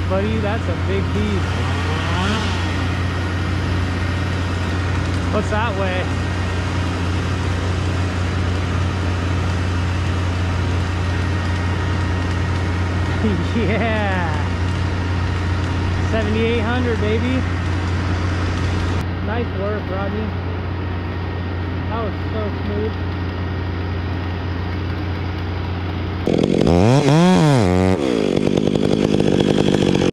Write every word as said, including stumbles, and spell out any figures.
buddy. That's a big piece. What's that weigh? Yeah. seventy-eight hundred, baby. Nice work, Rodney. That was so smooth.